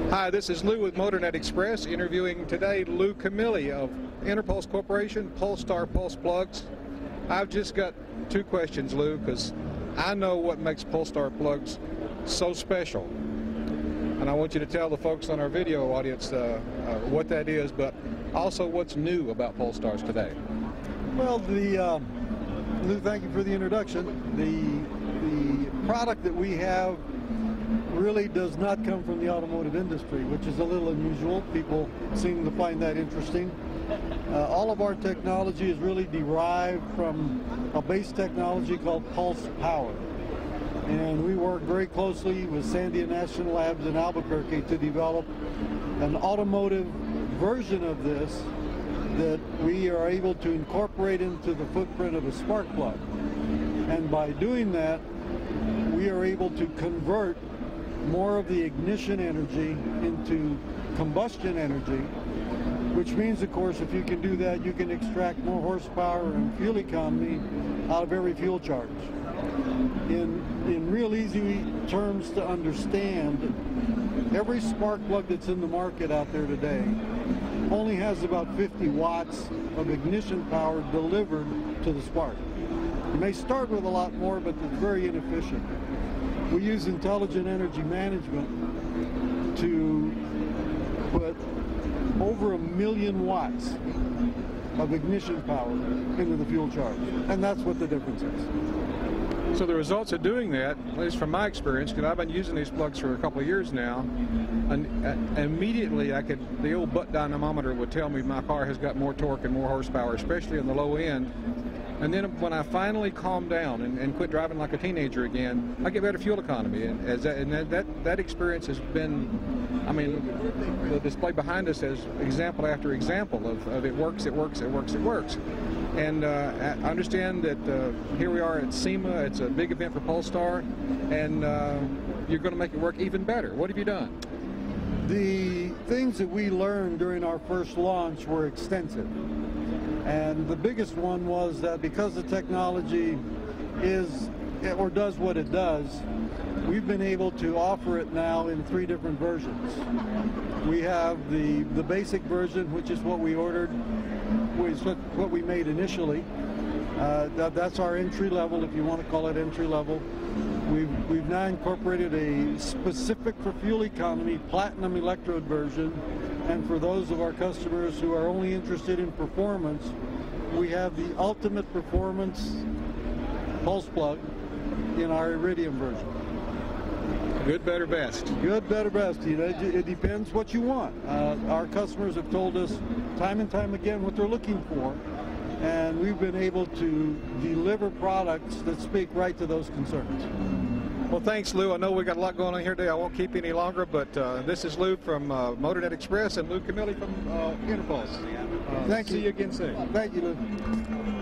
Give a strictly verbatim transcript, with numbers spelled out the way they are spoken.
Hi, this is Lou with MotorNet Express, interviewing today Lou Camilli of Interpulse Corporation, Polestar Pulse Plugs. I've just got two questions, Lou, because I know what makes Polestar plugs so special. And I want you to tell the folks on our video audience uh, uh, what that is, but also what's new about Polestars today. Well, the uh, Lou, thank you for the introduction. The, the product that we have really does not come from the automotive industry, which is a little unusual. People seem to find that interesting. Uh, all of our technology is really derived from a base technology called Pulse Power. And we work very closely with Sandia National Labs in Albuquerque to develop an automotive version of this that we are able to incorporate into the footprint of a spark plug. And by doing that, we are able to convert more of the ignition energy into combustion energy, which means, of course, if you can do that, you can extract more horsepower and fuel economy out of every fuel charge. In, in real easy terms to understand, every spark plug that's in the market out there today only has about fifty watts of ignition power delivered to the spark. You may start with a lot more, but it's very inefficient. We use intelligent energy management to put over a million watts of ignition power into the fuel charge, and that's what the difference is. So the results of doing that, at least from my experience, because I've been using these plugs for a couple of years now, and uh, immediately I could, the old butt dynamometer would tell me my car has got more torque and more horsepower, especially in the low end. And then when I finally calm down and, and quit driving like a teenager again, I get better fuel economy. And, as that, and that, that, that experience has been, I mean, the display behind us has example after example of, of it works, it works, it works, it works. And uh, I understand that uh, here we are at SEMA. It's a big event for Polestar, and uh, you're going to make it work even better. What have you done? The things that we learned during our first launch were extensive. And the biggest one was that because the technology is, or does what it does, we've been able to offer it now in three different versions. We have the, the basic version, which is what we ordered, which is what we made initially. Uh, that, that's our entry level, if you want to call it entry level. We've, we've now incorporated a specific for fuel economy platinum electrode version. And for those of our customers who are only interested in performance, we have the ultimate performance pulse plug in our Iridium version. Good, better, best. Good, better, best. You know, it depends what you want. Uh, our customers have told us time and time again what they're looking for, and we've been able to deliver products that speak right to those concerns. Well, thanks, Lou. I know we got a lot going on here today. I won't keep you any longer, but uh, this is Lou from uh, MotorNet Express and Lou Camilli from uh, Interpulse. Uh, Thank see you. you again soon. Thank you, Lou.